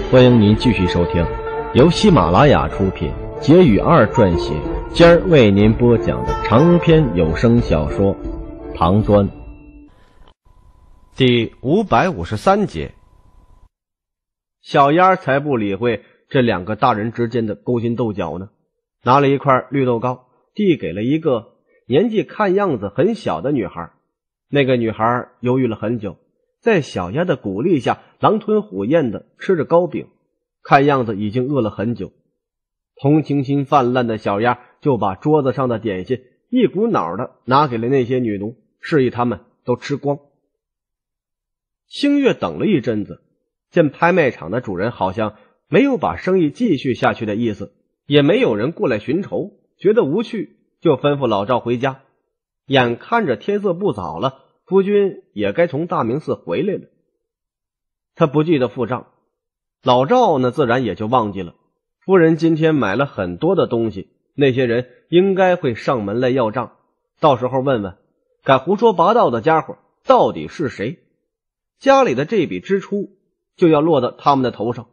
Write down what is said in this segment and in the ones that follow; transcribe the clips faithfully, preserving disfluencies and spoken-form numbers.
欢迎您继续收听由喜马拉雅出品，杰语二撰写，今儿为您播讲的长篇有声小说《唐端》第五百五十三节。小丫才不理会这两个大人之间的勾心斗角呢，拿了一块绿豆糕递给了一个年纪看样子很小的女孩。那个女孩犹豫了很久，在小丫的鼓励下狼吞虎咽地吃着糕饼，看样子已经饿了很久。同情心泛滥的小丫就把桌子上的点心一股脑的拿给了那些女奴，示意他们都吃光。星月等了一阵子，见拍卖场的主人好像没有把生意继续下去的意思，也没有人过来寻仇，觉得无趣，就吩咐老赵回家。眼看着天色不早了，夫君也该从大明寺回来了。他不记得付账，老赵呢自然也就忘记了。夫人今天买了很多的东西，那些人应该会上门来要账，到时候问问敢胡说八道的家伙到底是谁，家里的这笔支出就要落到他们的头上。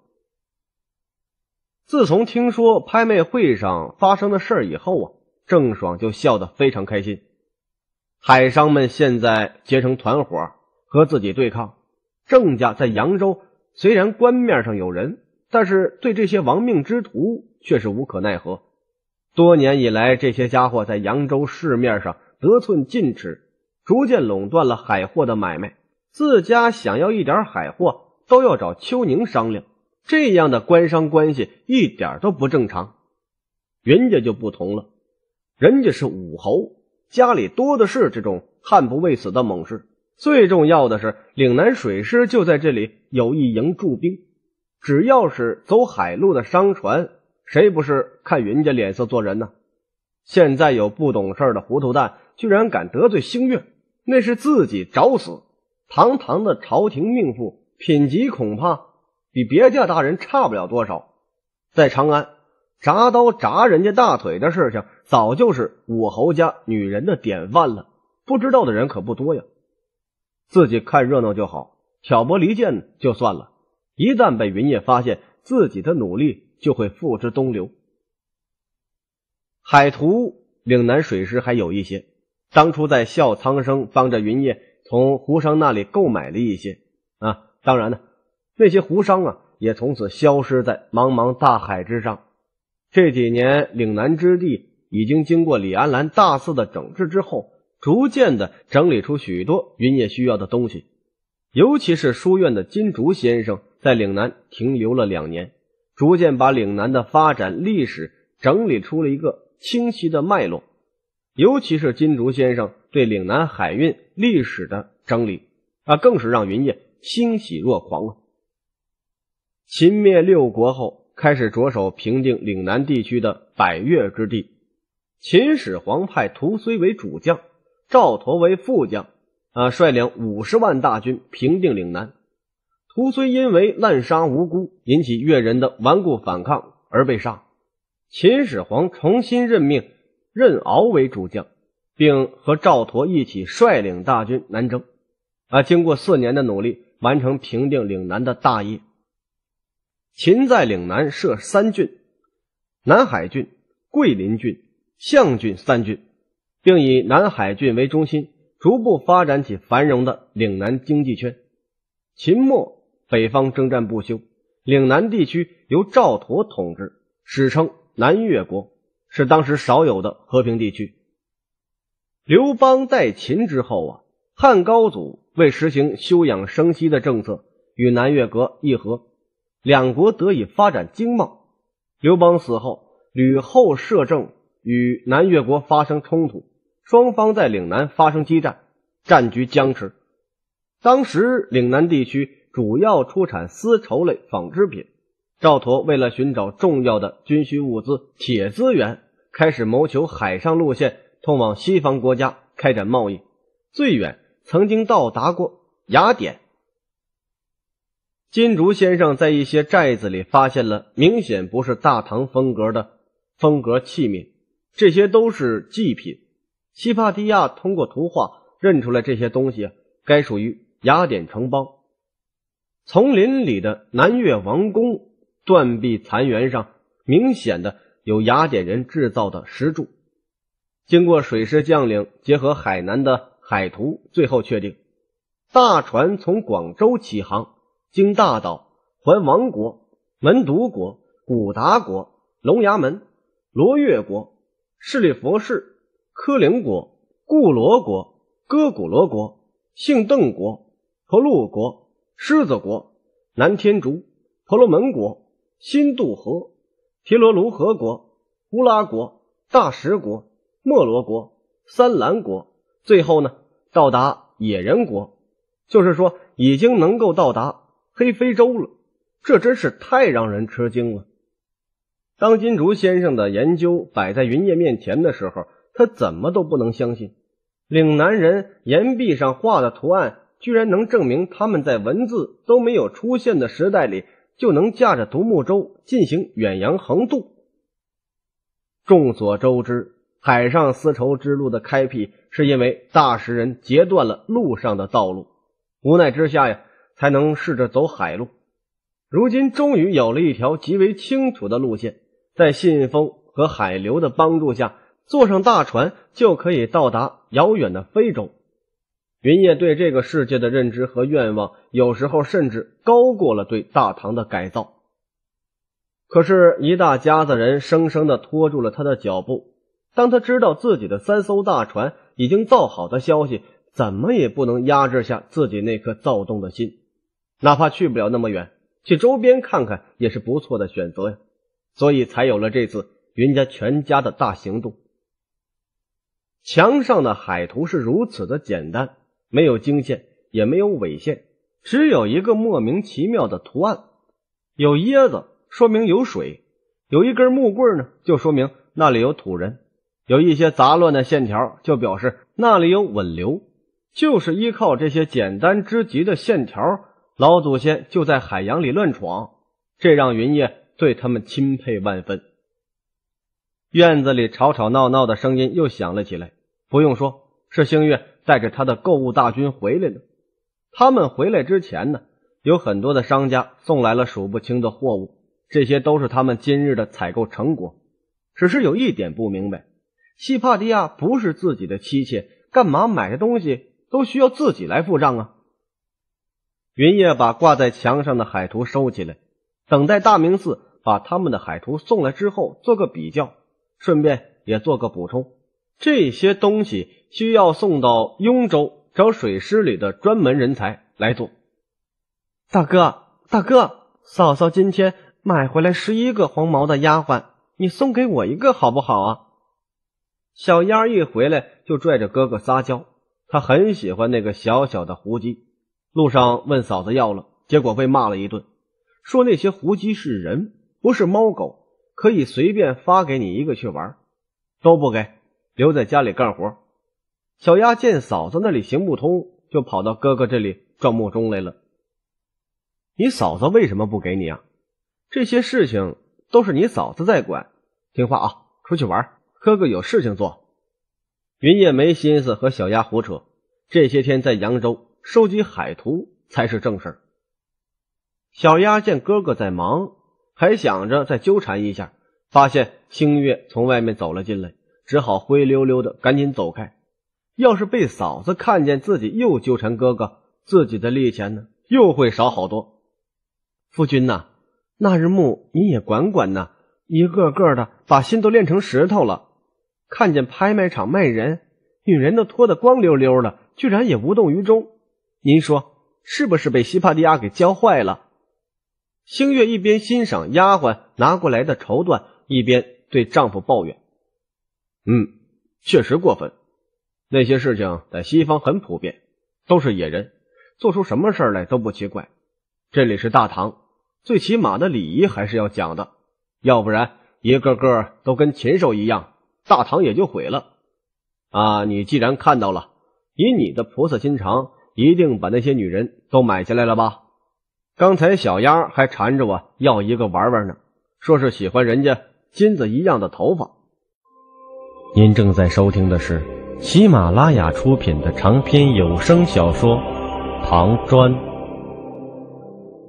自从听说拍卖会上发生的事儿以后啊，郑爽就笑得非常开心。海商们现在结成团伙和自己对抗，郑家在扬州虽然官面上有人，但是对这些亡命之徒却是无可奈何。多年以来，这些家伙在扬州市面上得寸进尺，逐渐垄断了海货的买卖，自家想要一点海货都要找邱宁商量，这样的官商关系一点都不正常。人家就不同了，人家是武侯，家里多的是这种悍不畏死的猛士，最重要的是岭南水师就在这里有一营驻兵，只要是走海路的商船，谁不是看人家脸色做人呢？现在有不懂事的糊涂蛋居然敢得罪星月，那是自己找死。堂堂的朝廷命妇，品级恐怕比别家大人差不了多少。在长安铡刀铡人家大腿的事情早就是武侯家女人的典范了，不知道的人可不多呀。自己看热闹就好，挑拨离间就算了，一旦被云烨发现，自己的努力就会付之东流。海图岭南水师还有一些，当初在笑苍生帮着云烨从胡商那里购买了一些啊，当然呢，那些胡商啊也从此消失在茫茫大海之上。这几年岭南之地已经经过李安澜大肆的整治之后，逐渐的整理出许多云烨需要的东西。尤其是书院的金竹先生在岭南停留了两年，逐渐把岭南的发展历史整理出了一个清晰的脉络。尤其是金竹先生对岭南海运历史的整理啊，更是让云烨欣喜若狂啊。秦灭六国后，开始着手平定岭南地区的百越之地。秦始皇派屠睢为主将，赵佗为副将，啊，率领五十万大军平定岭南。屠睢因为滥杀无辜，引起越人的顽固反抗而被杀。秦始皇重新任命任敖为主将，并和赵佗一起率领大军南征。啊，经过四年的努力，完成平定岭南的大业。秦在岭南设三郡：南海郡、桂林郡、象郡三郡，并以南海郡为中心，逐步发展起繁荣的岭南经济圈。秦末北方征战不休，岭南地区由赵佗统治，史称南越国，是当时少有的和平地区。刘邦代秦之后啊，汉高祖为实行休养生息的政策，与南越国议和，两国得以发展经贸。刘邦死后，吕后摄政，与南越国发生冲突，双方在岭南发生激战，战局僵持。当时岭南地区主要出产丝绸类纺织品，赵佗为了寻找重要的军需物资铁资源，开始谋求海上路线通往西方国家开展贸易，最远曾经到达过雅典。金竹先生在一些寨子里发现了明显不是大唐风格的风格器皿，这些都是祭品。西帕蒂亚通过图画认出来这些东西啊，该属于雅典城邦。 丛林里的南岳王宫断壁残垣上明显的有雅典人制造的石柱。经过水师将领结合海南的海图，最后确定大船从广州起航，经大岛、环王国、门独国、古达国、龙牙门、罗越国、势利佛氏、科陵国、固罗国、哥古罗国、姓邓国、婆路国、狮子国、南天竺、婆罗门国、新渡河、提罗卢河国、乌拉国、大食国、莫罗国、三兰国，最后呢到达野人国，就是说已经能够到达黑非洲了。这真是太让人吃惊了。当金竹先生的研究摆在云烨面前的时候，他怎么都不能相信，岭南人岩壁上画的图案居然能证明他们在文字都没有出现的时代里就能驾着独木舟进行远洋横渡。众所周知，海上丝绸之路的开辟是因为大食人截断了路上的道路，无奈之下呀，才能试着走海路。如今终于有了一条极为清楚的路线，在信风和海流的帮助下，坐上大船就可以到达遥远的非洲。云烨对这个世界的认知和愿望，有时候甚至高过了对大唐的改造。可是一大家子人生生地拖住了他的脚步，当他知道自己的三艘大船已经造好的消息，怎么也不能压制下自己那颗躁动的心。哪怕去不了那么远，去周边看看也是不错的选择呀。所以才有了这次云家全家的大行动。墙上的海图是如此的简单，没有经线，也没有纬线，只有一个莫名其妙的图案。有椰子，说明有水；有一根木棍呢，就说明那里有土人；有一些杂乱的线条，就表示那里有稳流。就是依靠这些简单之极的线条，老祖先就在海洋里乱闯，这让云烨对他们钦佩万分。院子里吵吵闹闹的声音又响了起来，不用说，是星月带着他的购物大军回来了。他们回来之前呢，有很多的商家送来了数不清的货物，这些都是他们今日的采购成果。只是有一点不明白，西帕蒂亚不是自己的妻妾，干嘛买的东西都需要自己来付账啊？云烨把挂在墙上的海图收起来，等待大明寺把他们的海图送来之后做个比较，顺便也做个补充。这些东西需要送到雍州找水师里的专门人才来做。大哥，大哥，嫂嫂今天买回来十一个黄毛的丫鬟，你送给我一个好不好啊？小丫一回来就拽着哥哥撒娇，他很喜欢那个小小的胡姬。路上问嫂子要了，结果被骂了一顿，说那些胡姬是人，不是猫狗，可以随便发给你一个去玩，都不给，留在家里干活。小丫见嫂子那里行不通，就跑到哥哥这里撞木钟来了。你嫂子为什么不给你啊？这些事情都是你嫂子在管，听话啊，出去玩，哥哥有事情做。云烨没心思和小丫胡扯，这些天在扬州收集海图才是正事。小丫见哥哥在忙，还想着再纠缠一下，发现星月从外面走了进来，只好灰溜溜的赶紧走开。要是被嫂子看见自己又纠缠哥哥，自己的利钱呢又会少好多。夫君呐，那日暮你也管管呐，一个个的把心都练成石头了。看见拍卖场卖人，女人都脱得光溜溜的，居然也无动于衷。您说是不是被西帕蒂亚给教坏了？星月一边欣赏丫鬟拿过来的绸缎，一边对丈夫抱怨：嗯，确实过分。那些事情在西方很普遍，都是野人，做出什么事来都不奇怪。这里是大唐，最起码的礼仪还是要讲的，要不然一个个都跟禽兽一样，大唐也就毁了。啊，你既然看到了，以你的菩萨心肠，一定把那些女人都买下来了吧？刚才小丫还缠着我要一个玩玩呢，说是喜欢人家金子一样的头发。您正在收听的是喜马拉雅出品的长篇有声小说《唐砖》。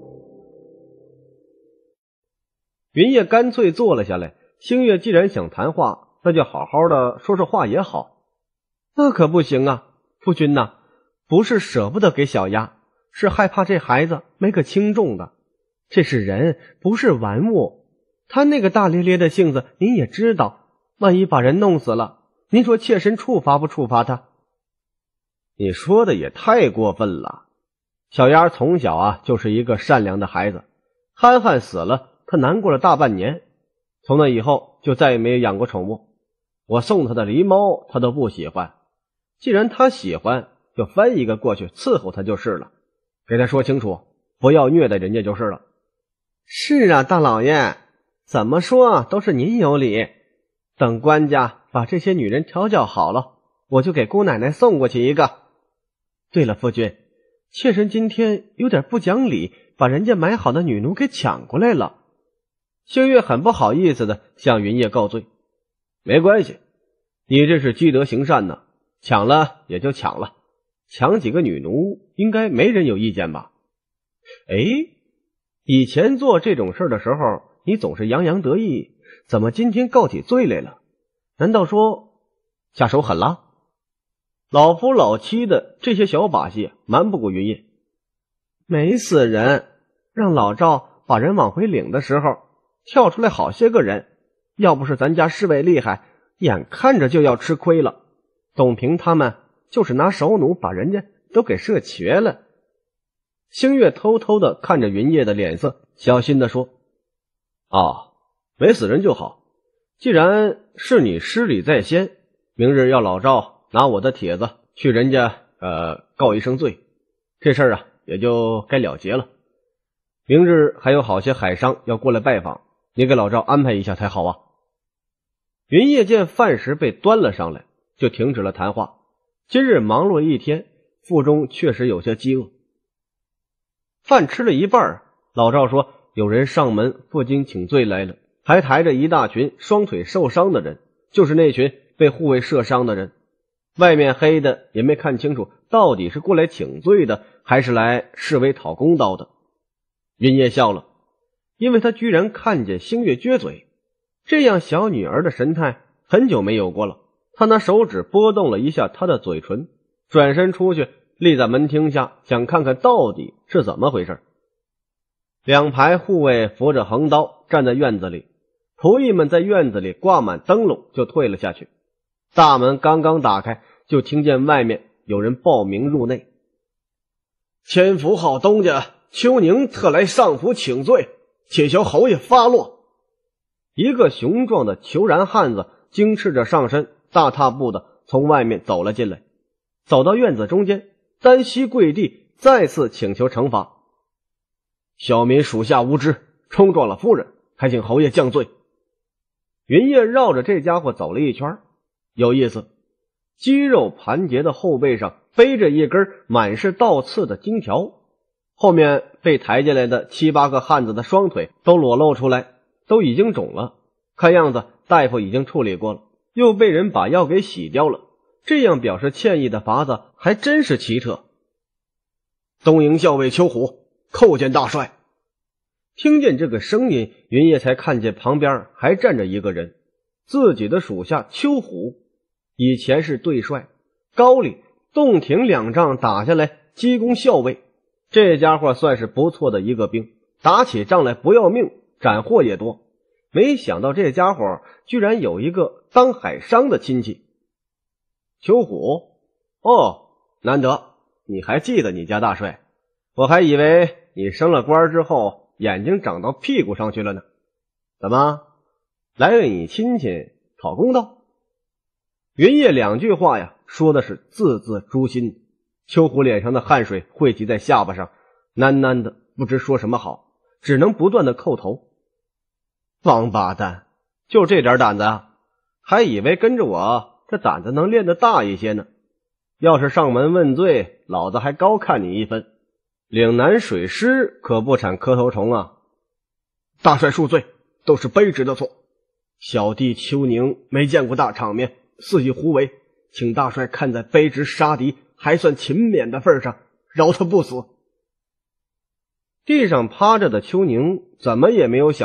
云烨干脆坐了下来。星月既然想谈话，那就好好的说说话也好。那可不行啊，夫君呐，不是舍不得给小丫，是害怕这孩子没个轻重的。这是人，不是玩物。他那个大咧咧的性子您也知道，万一把人弄死了，您说妾身处罚不处罚他？你说的也太过分了。小丫从小啊就是一个善良的孩子，憨憨死了，他难过了大半年，从那以后就再也没有养过宠物。我送他的狸猫他都不喜欢，既然他喜欢，就分一个过去伺候他就是了，给他说清楚，不要虐待人家就是了。是啊，大老爷，怎么说都是您有理。等官家把这些女人调教好了，我就给姑奶奶送过去一个。对了，夫君，妾身今天有点不讲理，把人家买好的女奴给抢过来了。星月很不好意思的向云烨告罪。没关系，你这是积德行善呢，抢了也就抢了，抢几个女奴应该没人有意见吧？哎，以前做这种事的时候你总是洋洋得意，怎么今天告起罪来了？难道说下手狠了？老夫老妻的这些小把戏瞒不过云烨。没死人，让老赵把人往回领的时候跳出来好些个人，要不是咱家侍卫厉害，眼看着就要吃亏了。董平他们就是拿手弩把人家都给射瘸了。星月偷偷的看着云烨的脸色，小心的说：啊，没死人就好。既然是你失礼在先，明日要老赵拿我的帖子去人家呃告一声罪，这事儿啊也就该了结了。明日还有好些海商要过来拜访，你给老赵安排一下才好啊。云烨见饭食被端了上来，就停止了谈话。今日忙碌一天，腹中确实有些饥饿。饭吃了一半，老赵说有人上门负荆请罪来了，还抬着一大群双腿受伤的人，就是那群被护卫射伤的人。外面黑的也没看清楚到底是过来请罪的还是来示威讨公道的。云烨笑了，因为他居然看见星月撅嘴，这样小女儿的神态很久没有过了。他拿手指拨动了一下她的嘴唇，转身出去立在门厅下，想看看到底是怎么回事。两排护卫扶着横刀站在院子里，仆役们在院子里挂满灯笼就退了下去。大门刚刚打开，就听见外面有人报名入内。千福号东家邱宁特来上府请罪，且求侯爷发落。一个雄壮的虬髯汉子精斥着上身，大踏步的从外面走了进来，走到院子中间，单膝跪地，再次请求惩罚。小民属下无知，冲撞了夫人，还请侯爷降罪。云烨绕着这家伙走了一圈，有意思，肌肉盘结的后背上背着一根满是倒刺的金条，后面被抬进来的七八个汉子的双腿都裸露出来，都已经肿了，看样子大夫已经处理过了，又被人把药给洗掉了，这样表示歉意的法子还真是奇特。东营校尉邱虎叩见大帅。听见这个声音，云烨才看见旁边还站着一个人，自己的属下邱虎，以前是队帅，高里洞庭两仗打下来积功校尉，这家伙算是不错的一个兵，打起仗来不要命，斩获也多。没想到这家伙居然有一个当海商的亲戚。邱虎，哦，难得你还记得你家大帅，我还以为你升了官之后眼睛长到屁股上去了呢。怎么来为你亲戚讨公道？云烨两句话呀，说的是字字诛心。邱虎脸上的汗水汇集在下巴上，喃喃的不知说什么好，只能不断的叩头。王八蛋，就这点胆子啊，还以为跟着我这胆子能练得大一些呢。要是上门问罪，老子还高看你一分。岭南水师可不产磕头虫啊。大帅恕罪，都是卑职的错，小弟邱宁没见过大场面，肆意胡为，请大帅看在卑职杀敌还算勤勉的份上，饶他不死。地上趴着的邱宁怎么也没有想到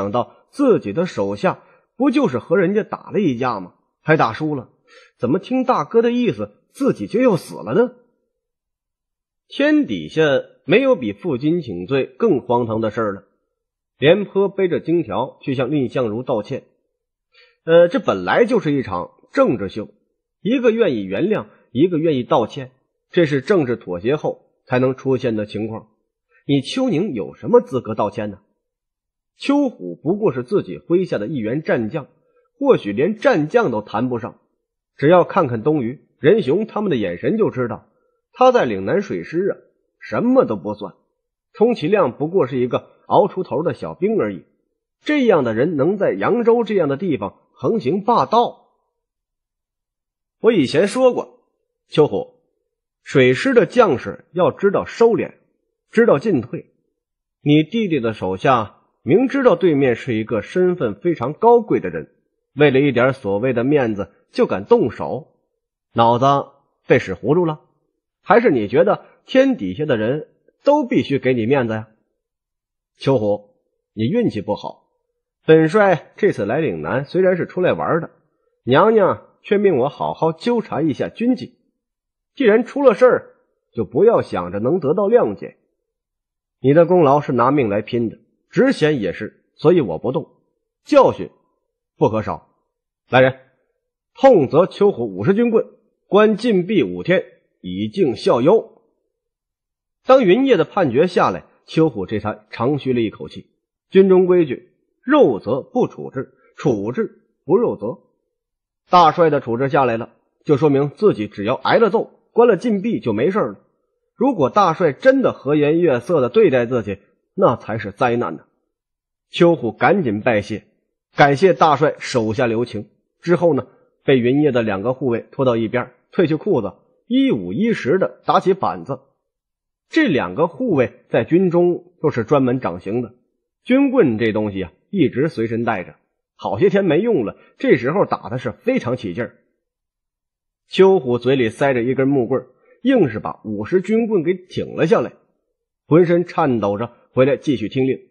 自己的手下不就是和人家打了一架吗？还打输了，怎么听大哥的意思自己就要死了呢？天底下没有比负荆请罪更荒唐的事了。廉颇背着金条去向蔺相如道歉。呃，这本来就是一场政治秀，一个愿意原谅，一个愿意道歉，这是政治妥协后才能出现的情况。你邱宁有什么资格道歉呢？邱虎不过是自己麾下的一员战将，或许连战将都谈不上。只要看看东隅、任雄他们的眼神就知道，他在岭南水师啊，什么都不算，充其量不过是一个熬出头的小兵而已。这样的人能在扬州这样的地方横行霸道？我以前说过，邱虎，水师的将士要知道收敛，知道进退。你弟弟的手下明知道对面是一个身份非常高贵的人，为了一点所谓的面子就敢动手，脑子被使糊涂了？还是你觉得天底下的人都必须给你面子呀？邱虎，你运气不好，本帅这次来岭南虽然是出来玩的，娘娘却命我好好纠察一下军纪。既然出了事儿，就不要想着能得到谅解。你的功劳是拿命来拼的，职衔也是，所以我不动，教训不可少。来人，痛责邱虎五十军棍，关禁闭五天，以儆效尤。当云烨的判决下来，邱虎这才长吁了一口气。军中规矩，肉责不处置，处置不肉责。大帅的处置下来了，就说明自己只要挨了揍，关了禁闭就没事了。如果大帅真的和颜悦色的对待自己，那才是灾难呢。邱虎赶紧拜谢，感谢大帅手下留情。之后呢，被云烨的两个护卫拖到一边，褪去裤子，一五一十的打起板子。这两个护卫在军中都是专门掌刑的，军棍这东西啊，一直随身带着，好些天没用了，这时候打的是非常起劲儿。邱虎嘴里塞着一根木棍，硬是把五十军棍给挺了下来，浑身颤抖着回来继续听令。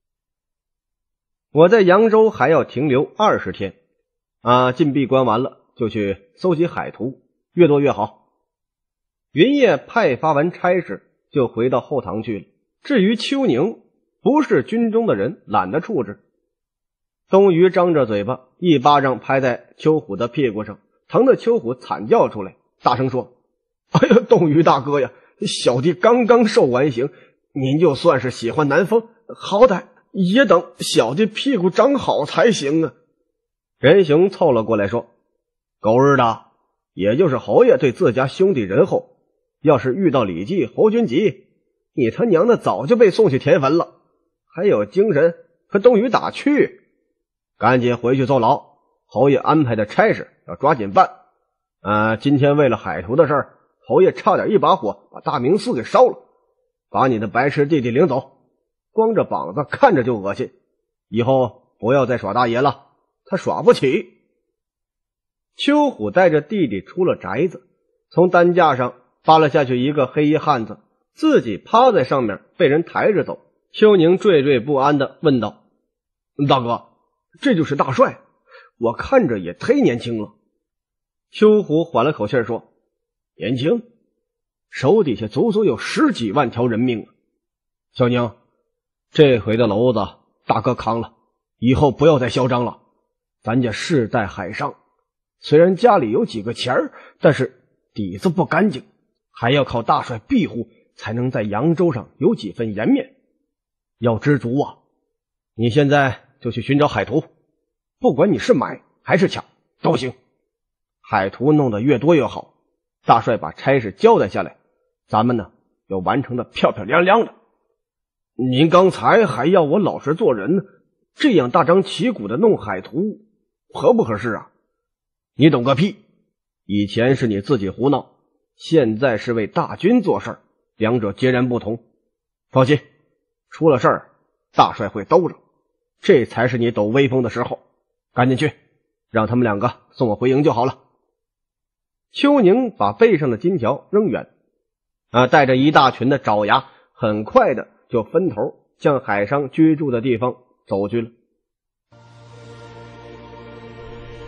我在扬州还要停留二十天啊，禁闭关完了就去搜集海图，越多越好。云烨派发完差事就回到后堂去了。至于邱宁，不是军中的人，懒得处置。东隅张着嘴巴，一巴掌拍在邱虎的屁股上，疼得邱虎惨叫出来，大声说：哎呀，东隅大哥呀，小弟刚刚受完刑，您就算是喜欢南风，好歹也等小弟屁股长好才行啊。任雄凑了过来说：狗日的，也就是侯爷对自家兄弟仁厚，要是遇到李继、侯君集，你他娘的早就被送去填坟了，还有精神和东隅打趣？赶紧回去坐牢，侯爷安排的差事要抓紧办。呃，今天为了海图的事儿，侯爷差点一把火把大明寺给烧了，把你的白痴弟弟领走，光着膀子看着就恶心，以后不要再耍大爷了，他耍不起。邱虎带着弟弟出了宅子，从担架上扒了下去一个黑衣汉子，自己趴在上面被人抬着走。邱宁惴惴不安地问道：大哥，这就是大帅，我看着也忒年轻了。邱虎缓了口气说：年轻？手底下足足有十几万条人命啊！小宁，这回的篓子大哥扛了，以后不要再嚣张了。咱家世在海上，虽然家里有几个钱儿，但是底子不干净，还要靠大帅庇护，才能在扬州上有几分颜面。要知足啊！你现在就去寻找海图，不管你是买还是抢都行。海图弄得越多越好，大帅把差事交代下来，咱们呢要完成的漂漂亮亮的。您刚才还要我老实做人呢，这样大张旗鼓的弄海图，合不合适啊？你懂个屁！以前是你自己胡闹，现在是为大军做事，两者截然不同。放心，出了事儿，大帅会兜着，这才是你抖威风的时候。赶紧去，让他们两个送我回营就好了。邱宁把背上的金条扔远，啊，带着一大群的爪牙，很快的就分头向海商居住的地方走去了。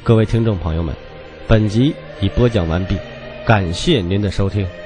各位听众朋友们，本集已播讲完毕，感谢您的收听。